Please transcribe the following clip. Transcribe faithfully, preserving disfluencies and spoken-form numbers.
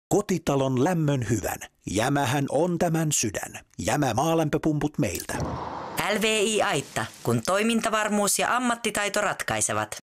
Kotitalon lämmön hyvän. Jämähän on tämän sydän. Jämä maalämpöpumput meiltä. L V I Aitta, kun toimintavarmuus ja ammattitaito ratkaisevat.